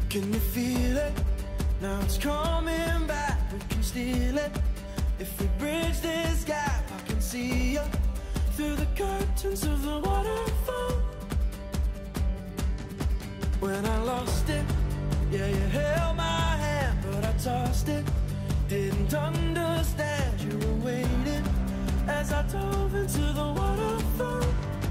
Can you feel it? Now it's coming back, we can steal it. If we bridge this gap, I can see you through the curtains of the waterfall. When I lost it, yeah, you held my hand, but I tossed it. Didn't understand you were waiting as I dove into the waterfall.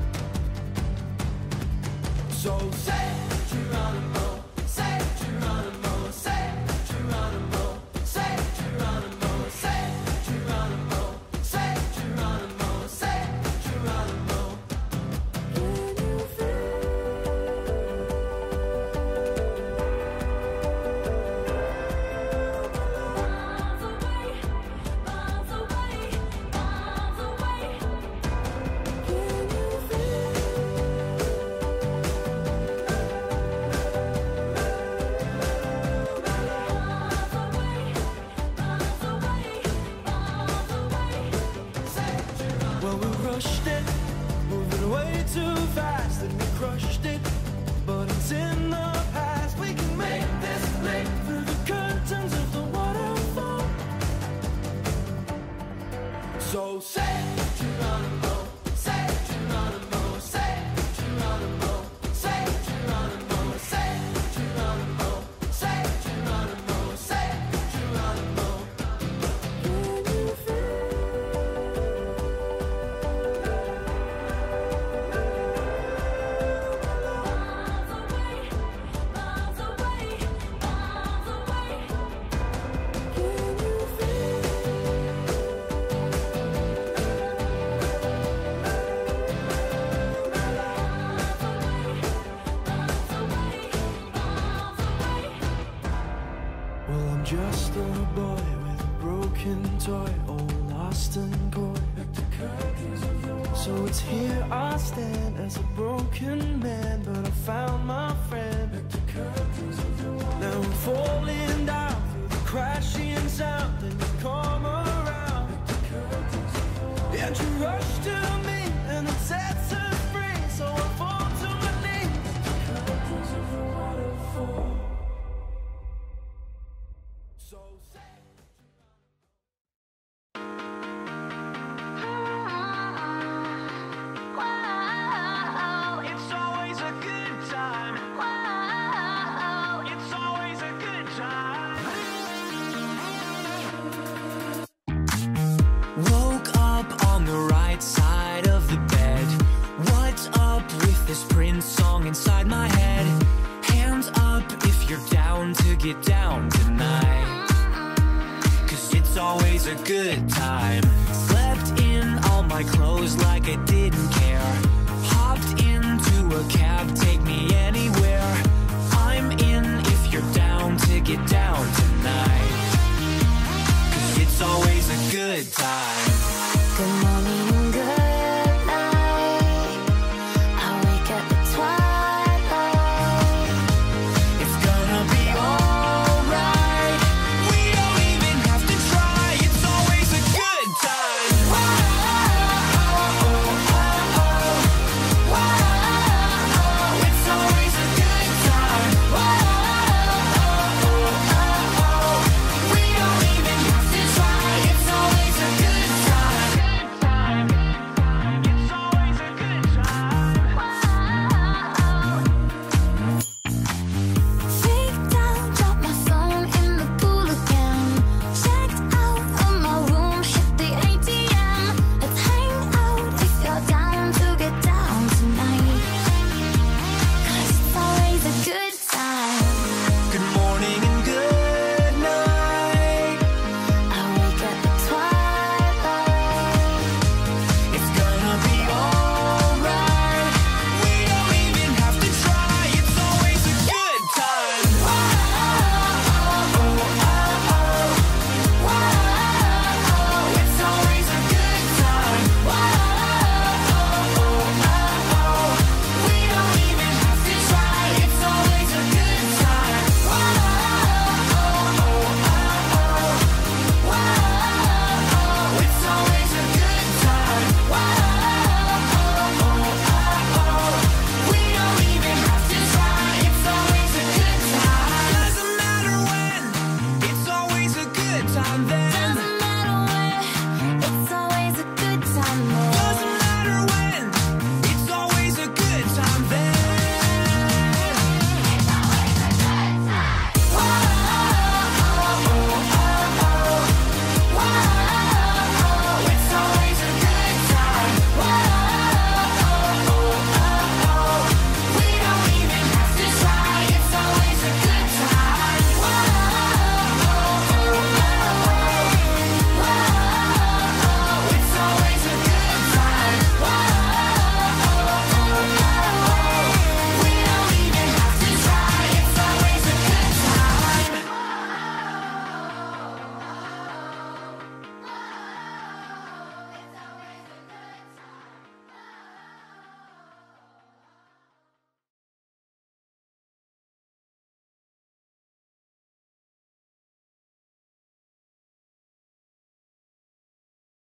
So say Geronimo, say Geronimo, say Geronimo, say Geronimo, say Geronimo, say Geronimo, say Geronimo. Can you feel? Miles away, miles away, miles away. Can you feel? Well, we rushed it, moving way too fast, and we crushed it. But it's in the past. We can make this leap through the curtains of the waterfall. So say Geronimo, say Geronimo, say Geronimo, say Geronimo, say Geronimo, say Geronimo, say Geronimo. Can you feel? Miles away, miles away, miles away. Can you feel? Well, I'm just a boy with a broken toy, all lost and coy. So it's here I stand as a broken man, but I found my friend. Now I'm falling down through the crashing sound, and you come around, and you rush to me, and it sets us free. So I fall to my knees. So say Wow, it's always a good time. Wow, it's always a good time. Woke up on the right side of the bed. What's up with this Prince song inside my head? Hands up if you're down to get down tonight. 'Cause it's always a good time. Slept in all my clothes like I did